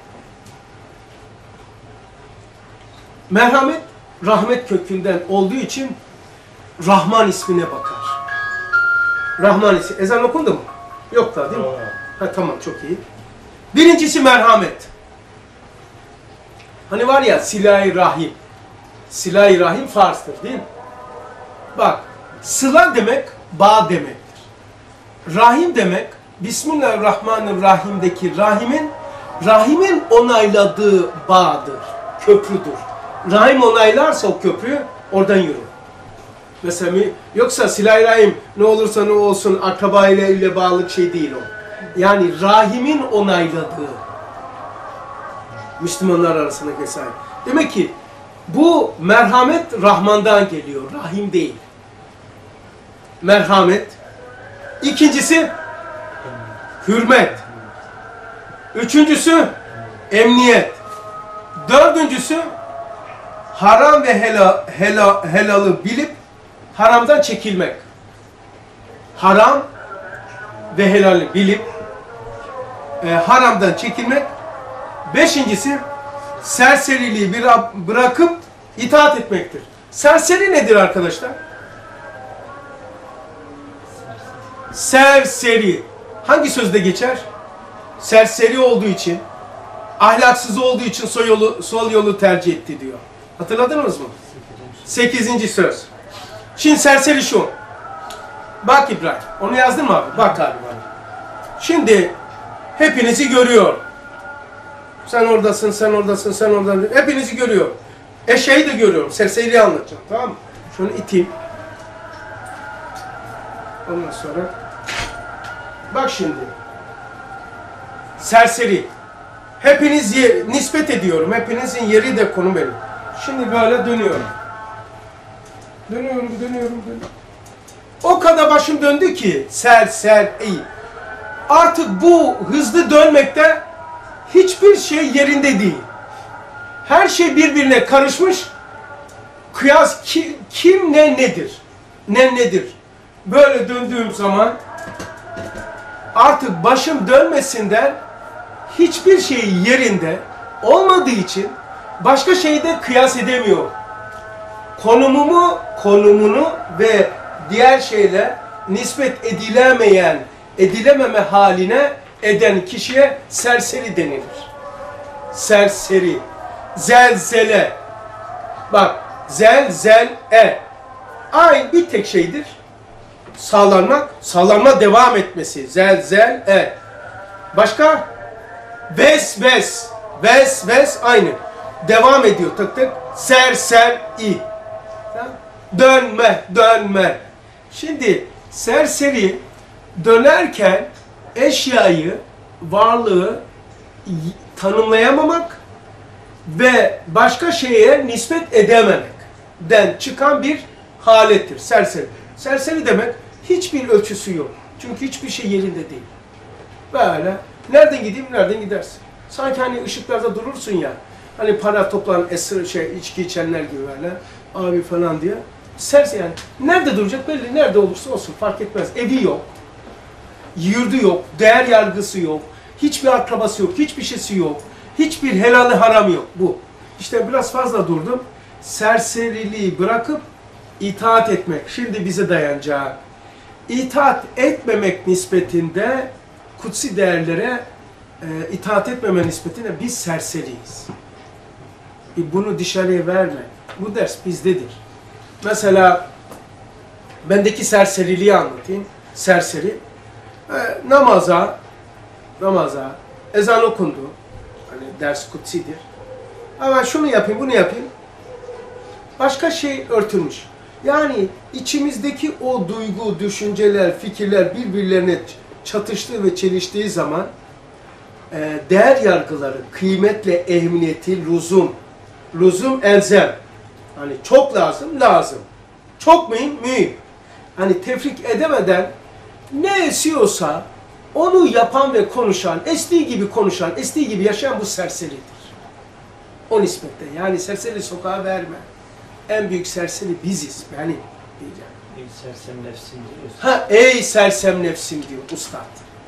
[SPEAKER 1] Merhamet, rahmet kökünden olduğu için Rahman ismine bakar. Rahman ismi. Ezan okundu mu? Yok da değil mi? Ha, tamam, çok iyi. Birincisi merhamet. Hani var ya Silah-i Rahim. Silah-i Rahim Fars'tır değil mi? Bak, sıla demek bağ demektir. Rahim demek Bismillahirrahmanirrahim'deki Rahim'in onayladığı bağdır, köprüdür. Rahim onaylarsa o köprü oradan yürür. Mesela yoksa Silah-i Rahim ne olursa ne olsun akraba ile bağlı şey değil o. Yani Rahim'in onayladığı Müslümanlar arasındaki vesaire. Demek ki bu merhamet Rahman'dan geliyor, Rahim değil. Merhamet. İkincisi hürmet. Üçüncüsü emniyet. Dördüncüsü haram ve helalı bilip haramdan çekilmek. Haram ve helali bilip haramdan çekilmek. Beşincisi serseriliği bırakıp itaat etmektir. Serseri nedir arkadaşlar? Serseri. Hangi sözde geçer? Serseri olduğu için, ahlaksız olduğu için sol yolu tercih etti diyor. Hatırladınız mı? 8. söz. Şimdi serseri şu. Bak İbrahim, onu yazdın mı abi? Bak abi bana. Şimdi hepinizi görüyor. Sen oradasın, sen oradasın, sen oradasın. Hepinizi görüyor. Şeyi de görüyorum. Serseriyi anlatacağım. Tamam mı? Şunu iteyim. Ondan sonra bak şimdi. Serseri. Hepiniz nispet ediyorum. Hepinizin yeri de konu benim. Şimdi böyle dönüyorum. Dönüyorum. O kadar başım döndü ki iyi. Artık bu hızlı dönmekte hiçbir şey yerinde değil. Her şey birbirine karışmış. Kıyas kim nedir? Nedir? Böyle döndüğüm zaman artık başım dönmesinden hiçbir şey yerinde olmadığı için başka şeyde kıyas edemiyor. Konumunu ve diğer şeyle nispet edilememe haline eden kişiye serseri denilir. serseri. Zelzele. Bak, zelzele. Aynı bir tek şeydir. Sağlanmak, sağlanma devam etmesi. Zelzele. Başka? Vesves. Vesves aynı. Devam ediyor tık tık. Serseri. Dönme, dönme. Şimdi serseri dönerken eşyayı, varlığı tanımlayamamak ve başka şeye nispet edememekten çıkan bir halettir serseri. Serseri demek hiçbir ölçüsü yok. Çünkü hiçbir şey yerinde değil. Böyle nereden gideyim, nereden gidersin? Sanki hani ışıklarda durursun ya. Hani para toplanan içki içenler gibi böyle abi falan diye. Serseri yani. Nerede duracak belli. Nerede olursa olsun fark etmez. Evi yok. Yurdu yok. Değer yargısı yok. Hiçbir akrabası yok. Hiçbir şeysi yok. Hiçbir helali haram yok. Bu. İşte biraz fazla durdum. Serseriliği bırakıp itaat etmek. Şimdi bize dayanacak. İtaat etmemek nispetinde kutsi değerlere itaat etmeme nispetinde biz serseriyiz. Bunu dışarıya verme. Bu ders bizdedir. Mesela bendeki serseriliği anlatayım. Serseri. Namaza ezan okundu. Hani ders kutsidir. Ama şunu yapayım, bunu yapayım. Başka şey örtülmüş. Yani içimizdeki o duygu, düşünceler, fikirler birbirlerine çatıştığı ve çeliştiği zaman değer yargıları, kıymetle ehemmiyeti, lüzum elzem. Hani çok lazım, lazım. Çok mühim, mühim. Hani tefrik edemeden ne esiyorsa onu yapan ve konuşan, estiği gibi konuşan, estiği gibi yaşayan bu serseridir. O nispette. Yani serseri sokağa verme. En büyük serseri biziz. Benim diyeceğim.
[SPEAKER 2] Ey sersem nefsim diyorsun.
[SPEAKER 1] Ha, ey sersem nefsim diyor ustad.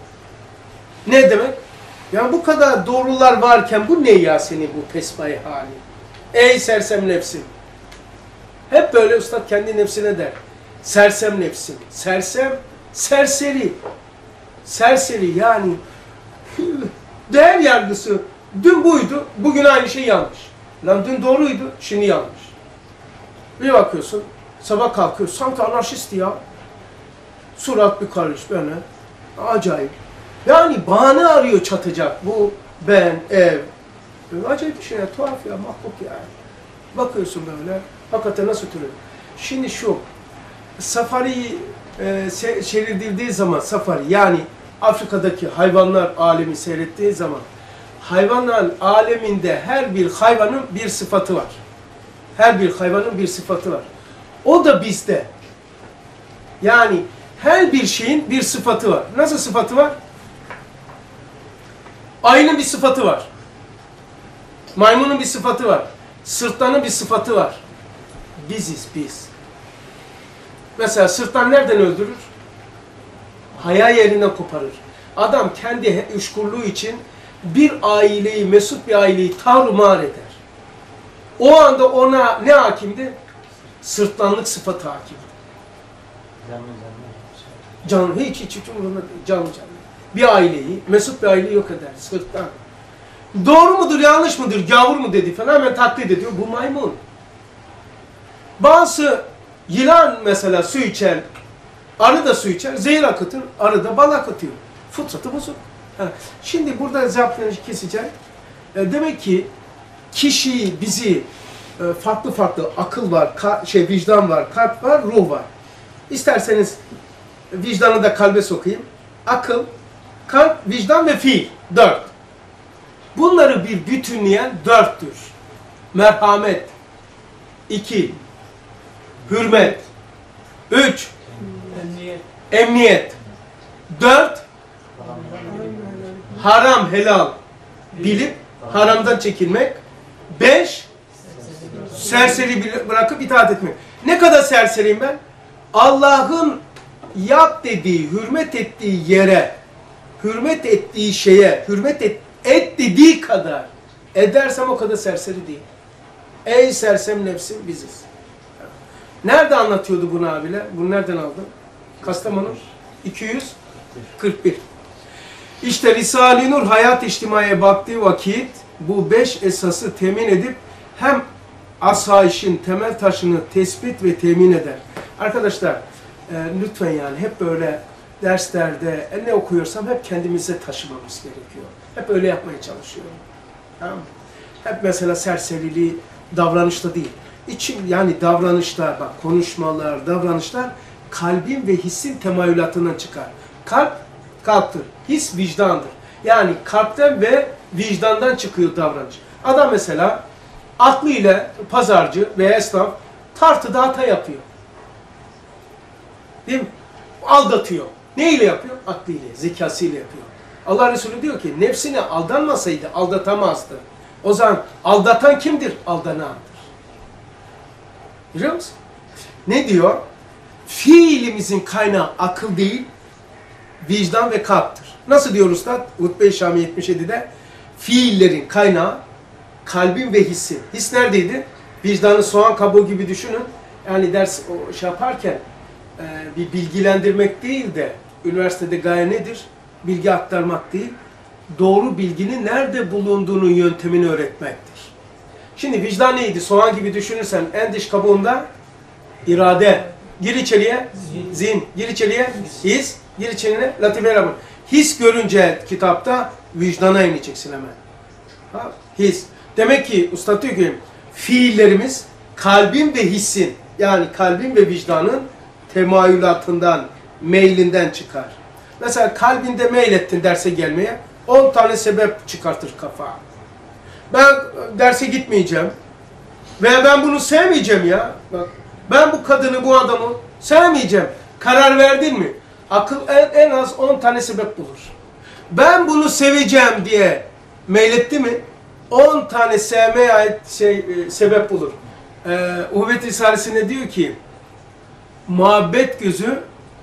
[SPEAKER 1] Ne demek? Yani bu kadar doğrular varken bu ne ya senin bu pespaye hali? Ey sersem nefsim. Hep böyle ustad kendi nefsine der. Sersem nefsim. Sersem, serseri. Serseri yani değer yargısı dün buydu, bugün aynı şey yanlış. Lan dün doğruydu, şimdi yanlış. Bir bakıyorsun, sabah kalkıyor, sanki anarşist ya. Surat bir karış böyle. Acayip. Yani bahane arıyor çatacak. Bu, ben, ev. Acayip bir şey ya, tuhaf ya, mahluk yani. Bakıyorsun böyle, hakikaten nasıl türüyor. Şimdi şu, safari seyredildiği zaman, safari yani Afrika'daki hayvanlar alemi seyrettiği zaman, hayvanlar aleminde her bir hayvanın bir sıfatı var. Her bir hayvanın bir sıfatı var. O da bizde. Yani her bir şeyin bir sıfatı var. Nasıl sıfatı var? Ayının bir sıfatı var. Maymunun bir sıfatı var. Sırtlanın bir sıfatı var. Biziz biz. Mesela sırtlan nereden öldürür? Haya yerinden koparır. Adam kendi üşkurluğu için bir aileyi, mesut bir aileyi tarumar eder. O anda ona ne hakimdi? Sırtlanlık sıfatı hakimdi. Canlı, hiç umurunda değil. Canlı. Bir aileyi, mesut bir aileyi yok eder. Sırtlan. Doğru mudur, yanlış mıdır, gavur mu dedi falan hemen taklit ediyor. Bu maymun. Bazı yılan mesela su içer, arı da su içer, zehir akıtır, arı da bal akıtıyor. Fıtratı bozuk. Şimdi burada cevaplarını keseceğim. Demek ki kişiyi, bizi farklı farklı akıl var, vicdan var, kalp var, ruh var. İsterseniz vicdanı da kalbe sokayım. Akıl, kalp, vicdan ve fiil. 4. Bunları bir bütünleyen 4'tür. Merhamet. 2. Hürmet. 3. Emniyet. 4. Haram, helal. Bilip haramdan çekilmek. 5. Serseri bırakıp itaat etmek. Ne kadar serseriyim ben? Allah'ın yap dediği, hürmet ettiği yere, hürmet ettiği şeye, hürmet et dediği kadar edersem o kadar serseri değil. Ey sersem nefsim biziz. Nerede anlatıyordu bunu abiler? Bunu nereden aldın? Kastamonu 241. İşte Risale-i Nur hayat içtimaiye baktığı vakit bu 5 esası temin edip hem asayişin temel taşını tespit ve temin eder. Arkadaşlar lütfen yani hep böyle derslerde ne okuyorsam hep kendimize taşımamız gerekiyor. Hep öyle yapmaya çalışıyorum. Tamam mı? Hep mesela serseriliği davranışta değil. İçim yani davranışlar, bak konuşmalar, davranışlar kalbin ve hissin temayülatından çıkar. Kalp, kalptır. His vicdandır. Yani kalpten ve vicdandan çıkıyor davranış. Adam mesela aklıyla pazarcı veya esnaf tartıda hata yapıyor. Değil mi? Aldatıyor. Neyle yapıyor? Aklıyla, zekasıyla yapıyor. Allah Resulü diyor ki nefsine aldanmasaydı aldatamazdı. O zaman aldatan kimdir? Aldanandır. Biliyor musun? Ne diyor? Fiilimizin kaynağı akıl değil, vicdan ve kalptir. Nasıl diyor Üstad? Hutbe-i Şami 77'de fiillerin kaynağı kalbin ve hissin. His neredeydi? Vicdanı soğan kabuğu gibi düşünün. Yani ders o şey yaparken bir bilgilendirmek değil de üniversitede gaye nedir? Bilgi aktarmak değil. Doğru bilginin nerede bulunduğunun yöntemini öğretmektir. Şimdi vicdan neydi? Soğan gibi düşünürsen en dış kabuğunda irade. Gir içeriye zihin. Gir içeriye his. Gir içeriye latife rahman. His görünce kitapta vicdana ineceksin hemen. Ha? His. Demek ki usta diyor ki fiillerimiz kalbin ve hissin yani kalbin ve vicdanın temayülatından, meylinden çıkar. Mesela kalbinde meylettin derse gelmeye 10 tane sebep çıkartır kafa. Ben derse gitmeyeceğim veya ben bunu sevmeyeceğim ya. Bak, ben bu kadını, bu adamı sevmeyeceğim. Karar verdin mi? Akıl en az 10 tane sebep bulur. Ben bunu seveceğim diye meyletti mi? 10 tane sevmeye ait sebep bulur. Uhvet Risalesi'nde diyor ki muhabbet gözü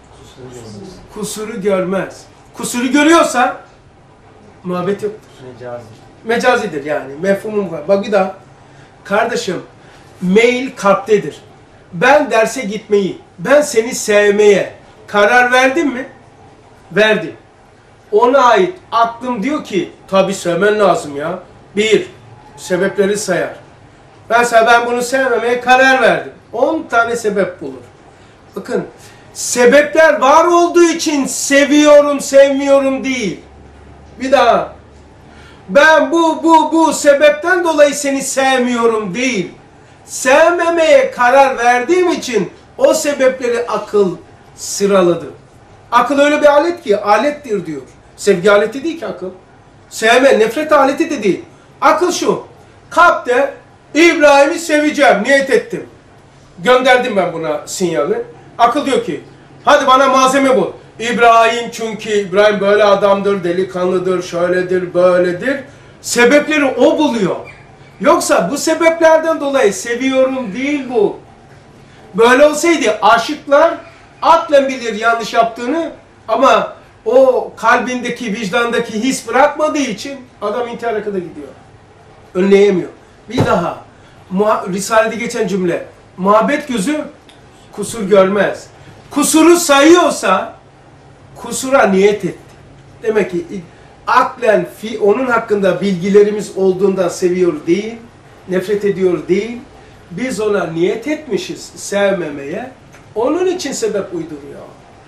[SPEAKER 1] kusuru görmez. Kusuru görüyorsa muhabbet yoktur. Mecazidir yani. Mefhumum var. Bak bir daha. Kardeşim, meyil kalptedir. Ben derse gitmeyi, ben seni sevmeye karar verdim mi? Verdim. Ona ait aklım diyor ki, tabii sevmen lazım ya. Bir, sebepleri sayar. Mesela ben bunu sevmemeye karar verdim. 10 tane sebep bulur. Bakın, sebepler var olduğu için seviyorum, sevmiyorum değil. Bir daha. Ben bu sebepten dolayı seni sevmiyorum değil. Sevmemeye karar verdiğim için o sebepleri akıl sıraladı. Akıl öyle bir alet ki, alettir diyor. Sevgi aleti değil ki akıl. Sevme, nefret aleti de değil. Akıl şu, kalpte İbrahim'i seveceğim, niyet ettim. Gönderdim ben buna sinyali. Akıl diyor ki, hadi bana malzeme bul. İbrahim çünkü İbrahim böyle adamdır, delikanlıdır, şöyledir, böyledir. Sebepleri o buluyor. Yoksa bu sebeplerden dolayı seviyorum değil bu. Böyle olsaydı aşıklar aklen bilir yanlış yaptığını ama o kalbindeki, vicdandaki his bırakmadığı için adam intihara kadar gidiyor. Önleyemiyor. Bir daha. Risale'de geçen cümle. Muhabbet gözü kusur görmez. Kusuru sayıyorsa kusura niyet etti. Demek ki aklen onun hakkında bilgilerimiz olduğundan seviyor değil, nefret ediyor değil. Biz ona niyet etmişiz sevmemeye. Onun için sebep uyduruyor.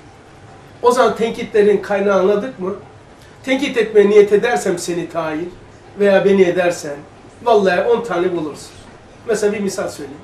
[SPEAKER 1] O zaman tenkitlerin kaynağı anladık mı? Tenkit etmeye niyet edersem seni tayin veya beni edersen vallahi 10 tane bulursun. Mesela bir misal söyleyeyim.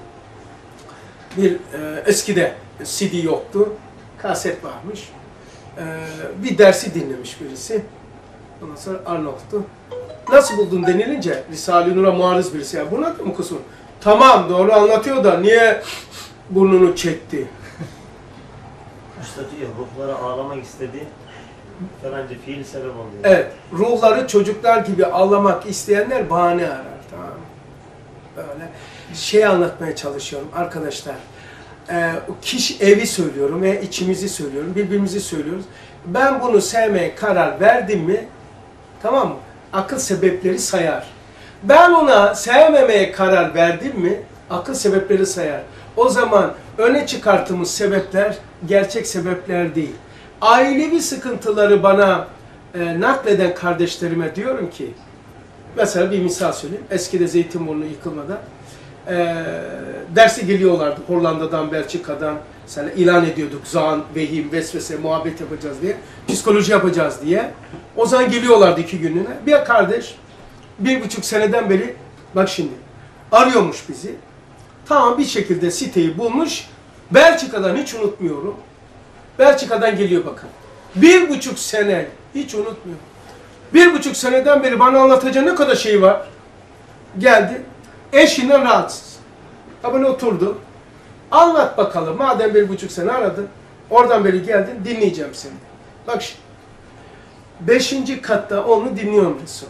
[SPEAKER 1] Eskide CD yoktu. Kaset varmış. Bir dersi dinlemiş birisi. Ondan sonra Arnavut'tu. Nasıl buldun denilince Risale-i Nur'a muarız birisi. Ya buna da mı kusur? Tamam doğru anlatıyor da niye burnunu çekti?
[SPEAKER 2] İşte diyor ruhları ağlamak istedi. Falanca fiil sebep oluyor.
[SPEAKER 1] Evet. Ruhları çocuklar gibi ağlamak isteyenler bahane arar. Tamam mı? Böyle şey anlatmaya çalışıyorum arkadaşlar. Kişi evi söylüyorum ve içimizi söylüyorum. Birbirimizi söylüyoruz. Ben bunu sevmeye karar verdim mi? Tamam mı? Akıl sebepleri sayar. Ben ona sevmemeye karar verdim mi? Akıl sebepleri sayar. O zaman öne çıkarttığımız sebepler gerçek sebepler değil. Ailevi sıkıntıları bana nakleden kardeşlerime diyorum ki Mesela bir misal söyleyeyim. Eskide Zeytinburnu yıkılmadan derse geliyorlardı Hollanda'dan, Belçika'dan. Mesela ilan ediyorduk zan, vehim, vesvese, muhabbet yapacağız diye. Psikoloji yapacağız diye. O zaman geliyorlardı 2 günlüğüne. Bir kardeş 1,5 seneden beri bak şimdi arıyormuş bizi. Tamam bir şekilde siteyi bulmuş. Belçika'dan hiç unutmuyorum. Belçika'dan geliyor bakın. 1,5 sene hiç unutmuyorum. 1,5 seneden beri bana anlatacağı ne kadar şey var. Geldi. Eşinden rahatsız. Tabi oturdu. Anlat bakalım. Madem 1,5 sene aradın. Oradan beri geldin. Dinleyeceğim seni. Bak şimdi. 5. katta onu dinliyorum Resul.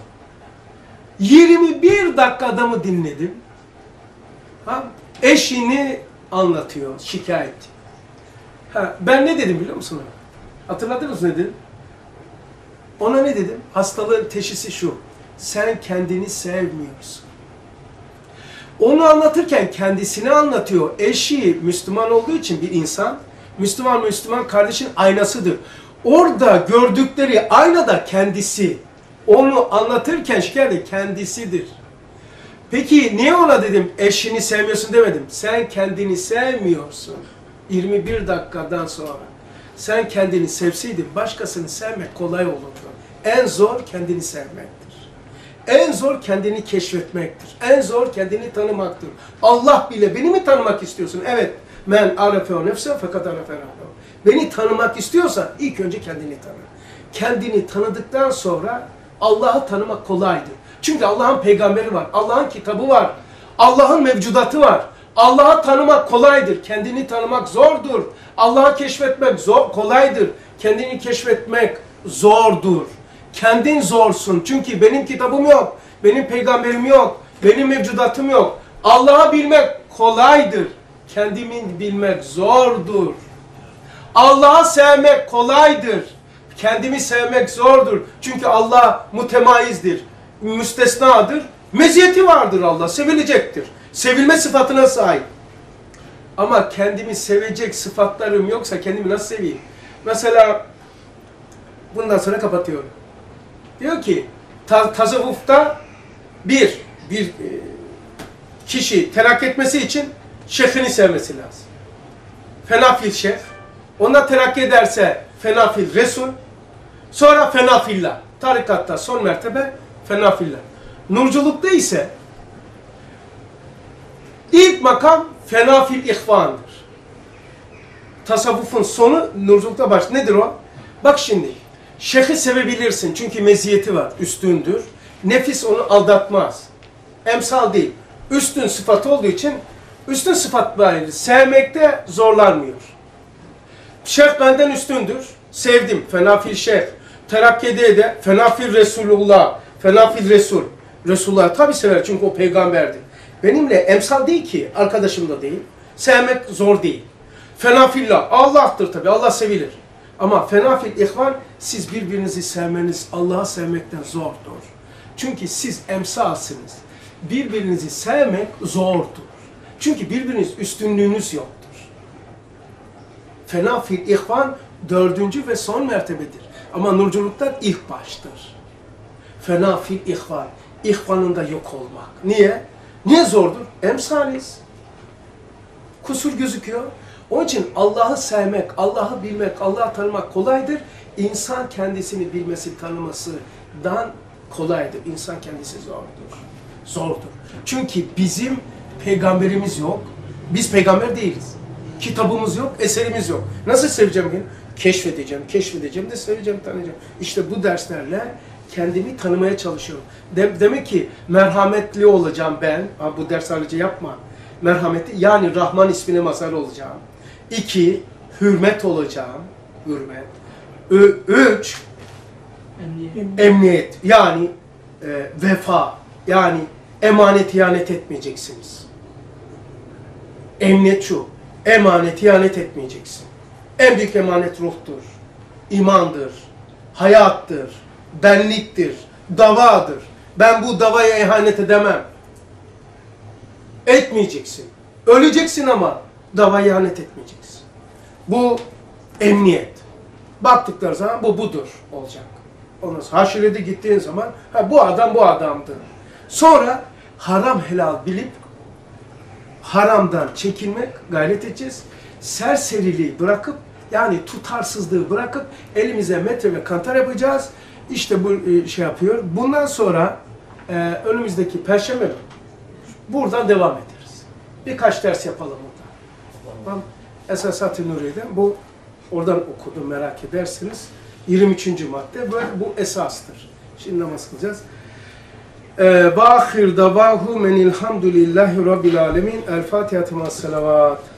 [SPEAKER 1] 21 dakika adamı dinledim. Ha? Eşini anlatıyor. Şikayet. Ha, ben ne dedim biliyor musun? Hatırladınız ne dedim? Ona ne dedim? Hastalığın teşhisi şu. Sen kendini sevmiyorsun. Onu anlatırken kendisini anlatıyor. Eşi Müslüman olduğu için bir insan, Müslüman kardeşin aynasıdır. Orada gördükleri aynada kendisi. Onu anlatırken şikayet kendisidir. Peki niye ona dedim eşini sevmiyorsun demedim. Sen kendini sevmiyorsun. 21 dakikadan sonra. Sen kendini sevseydin başkasını sevmek kolay olurdu. En zor kendini sevmektir. En zor kendini keşfetmektir. En zor kendini tanımaktır. Allah bile beni mi tanımak istiyorsun? Evet. Men arefe nefse fakat arefe Rabbehu. Beni tanımak istiyorsan ilk önce kendini tanı. Kendini tanıdıktan sonra Allah'ı tanımak kolaydır. Çünkü Allah'ın peygamberi var. Allah'ın kitabı var. Allah'ın mevcudatı var. Allah'ı tanımak kolaydır. Kendini tanımak zordur. Allah'ı keşfetmek kolaydır. Kendini keşfetmek zordur. Kendin zorsun. Çünkü benim kitabım yok. Benim peygamberim yok. Benim mevcudatım yok. Allah'ı bilmek kolaydır. Kendimi bilmek zordur. Allah'ı sevmek kolaydır. Kendimi sevmek zordur. Çünkü Allah mütemayizdir. Müstesnadır. Meziyeti vardır Allah. Sevilecektir. Sevilme sıfatına sahip. Ama kendimi sevecek sıfatlarım yoksa kendimi nasıl seveyim? Mesela bundan sonra kapatıyorum. Diyor ki tasavvufta bir kişi terakki etmesi için şeyhini sevmesi lazım. Fenafil şeyh. Ondan terakki ederse fenafil Resul. Sonra fenafillah. Tarikatta son mertebe fenafillah. Nurculukta ise ilk makam fenafil ihvandır. Tasavvufun sonu nurculukta baş. Nedir o? Bak şimdi. Şeyhi sevebilirsin çünkü meziyeti var. Üstündür. Nefis onu aldatmaz. Emsal değil. Üstün sıfatı olduğu için üstün sıfat var. Sevmekte zorlanmıyor. Şeyh benden üstündür. Sevdim. Fenafil şeyh. Terakkide de fenafil Resulullah. Fenafil Resul. Resulullah tabi sever çünkü o peygamberdi. Benimle emsal değil ki. Arkadaşım da değil. Sevmek zor değil. Fenafillah. Allah'tır tabi. Allah sevilir. Ama fenafil ihvan siz birbirinizi sevmeniz Allah'ı sevmekten zordur. Çünkü siz emsalsınız. Birbirinizi sevmek zordur. Çünkü birbiriniz üstünlüğünüz yoktur. Fenafil ihvan 4. ve son mertebedir. Ama nurculuktan ilk baştır. Fenafil ihvan. İhvanında yok olmak. Niye? Niye zordur? Emsaliz. Kusur gözüküyor. Onun için Allah'ı sevmek, Allah'ı bilmek, Allah'ı tanımak kolaydır. İnsan kendisini bilmesi, tanımasından kolaydır. İnsan kendisi zordur. Zordur. Çünkü bizim peygamberimiz yok. Biz peygamber değiliz. Kitabımız yok, eserimiz yok. Nasıl seveceğim bugün? Keşfedeceğim de seveceğim, tanıyacağım. İşte bu derslerle kendimi tanımaya çalışıyorum. Demek ki merhametli olacağım ben. Bu ders ayrıca yapma. Merhameti yani Rahman ismine mazhar olacağım. 2. Hürmet olacağım. Hürmet. 3. Emniyet. Yani vefa. Yani emanet ihanet etmeyeceksiniz. Emniyet şu. Emanet ihanet etmeyeceksin. En büyük emanet ruhtur. İmandır. Hayattır. Benliktir. Davadır. Ben bu davaya ihanet edemem. Etmeyeceksin. Öleceksin ama davaya ihanet etmeyeceksin. Bu emniyet. Baktıkları zaman bu budur olacak. Ondan sonra haşirede gittiğin zaman bu adam bu adamdı. Sonra haram helal bilip haramdan çekinmek gayret edeceğiz. Serseriliği bırakıp yani tutarsızlığı bırakıp elimize metre ve kantar yapacağız. İşte bu şey yapıyor. Bundan sonra önümüzdeki Perşembe buradan devam ederiz. Birkaç ders yapalım burada. Tamam. Esas-ı Nuriye'den bu oradan okudum merak edersiniz. 23. madde bu esastır. Şimdi namaz kılacağız. Ve ahir davahu menilhamdülillahi rabbil alemin. El Fatiha-tü ma'as-salavat.